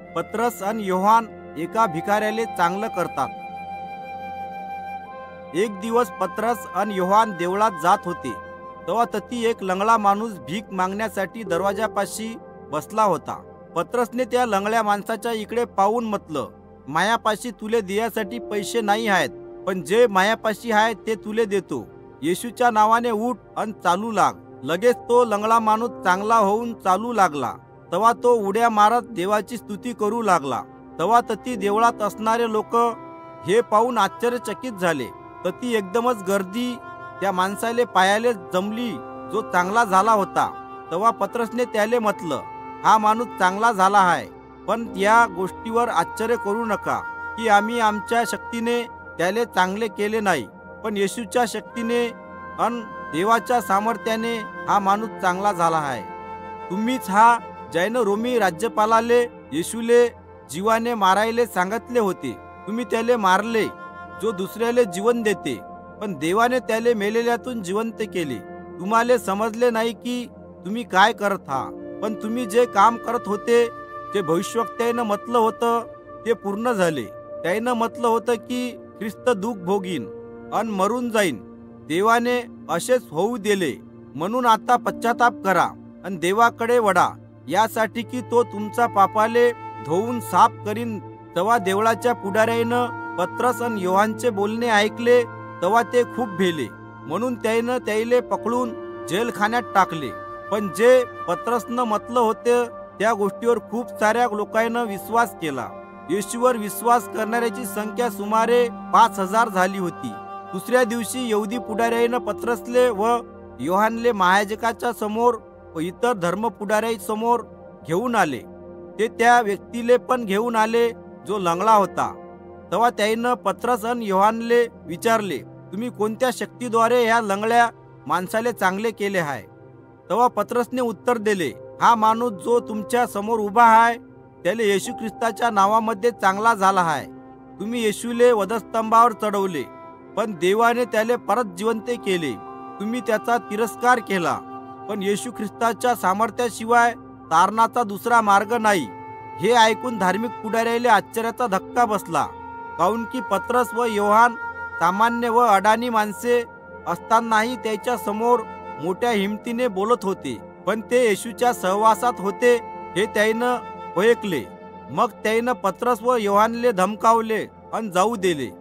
पत्रस आणि योहान एका भिकाऱ्याले चांगलं करतात. एक दिवस पत्रस आणि योहान देवळात जात होते. तेव्हा तती एक लंगडा माणूस भीक मागण्यासाठी दरवाजापाशी बसला होता. पत्रसने त्या लंगड्या माणसाच्या इकडे पाहून म्हटलं, मायापाशी तुले देण्यासाठी पैसे नाही आहेत, पण जे मायापाशी आहे ते तुले देतो. येशूच्या नावाने उठ आणि चालू लाग. लगेच तो लंगडा माणूस चांगला होऊन चालू लागला. तेव्हा तो उड्या मारत देवाची स्तुती करू लागला. तेव्हा तती देवळात असणारे लोक हे पाहून आश्चर्यचकित झाले. तती एकदमच गर्दी त्या माणसाले पायाले जमली जो चांगला झाला होता. तेव्हा पत्रसने त्याले म्हटलं, हा माणूस चांगला झाला आहे, पण या गोष्टीवर आश्चर्य करू नका की आम्ही आमच्या शक्तीने त्याले चांगले केले नाही, पण येशूच्या शक्तीने अन देवाच्या सामर्थ्याने हा माणूस चांगला झाला आहे. तुम्हीच हा ज्यानं रोमी राज्यपालाले येशूले जीवाने मारायले सांगितले होते, तुम्ही त्याले मारले, जो दुसऱ्याले जीवन देते, पण देवाने त्याले मेलेल्यातून जिवंत केले. तुम्हाला समजले नाही की तुम्ही काय करत हा, पण तुम्ही जे काम करत होते जे भविष्यवक्त्यानं म्हटलं होतं ते पूर्ण झाले. त्यानं म्हटलं होतं की ख्रिस्त दुःख भोगीन अन मरून जाईन. देवाने असेच होऊ दिले. म्हणून आता पश्चाताप करा आणि देवाकडे वळा, यासाठी की तो तुमचा पापाले धुवून साफ करीन. तेव्हा देवळाच्या पुढाऱ्यानं पत्रस आणि योहानचे बोलणे ऐकले. तेव्हा ते खूप भेले. म्हणून त्यानं त्याईले पकडून जेलखान्यात टाकले. पण जे पत्रसनं म्हटलं होते त्या गोष्टीवर खूप साऱ्या लोकांनी विश्वास केला. येशूवर विश्वास करणाऱ्याची संख्या सुमारे 5,000 झाली होती. दुसऱ्या दिवशी यहुदी पुढाऱ्यानं पत्रसले व योहानले महायाजकाच्या समोर व इतर धर्म पुढाऱ्यासमोर घेऊन आले. ते त्या व्यक्तीले पण घेऊन आले जो लंगडा होता. तेव्हा त्यानं पत्रस आणि योहानले विचारले, तुम्ही कोणत्या शक्तीद्वारे ह्या लंगड्या माणसाले चांगले केले आहे? तेव्हा पत्रसने उत्तर दिले, हा माणूस जो तुमच्या समोर उभा आहे त्याला येशू ख्रिस्ताच्या नावामध्ये चांगला झाला आहे. तुम्ही येशूले वधस्तंभावर चढवले, पण देवाने त्याले परत जिवंत केले. तुम्ही त्याचा तिरस्कार केला, पण येशू ख्रिस्ताच्या सामर्थ्याशिवाय तारणाचा दुसरा मार्ग नाही. हे ऐकून धार्मिक पुढाऱ्याला आश्चर्याचा धक्का बसला, काऊन की पत्रस व योहान सामान्य व अडाणी माणसे असतानाही त्याच्या समोर मोठ्या हिमतीने बोलत होते, पण ते येशूच्या सहवासात होते हे त्यानं ओळखले. मग त्यानं पत्रस व योहानले धमकावले आणि जाऊ दिले.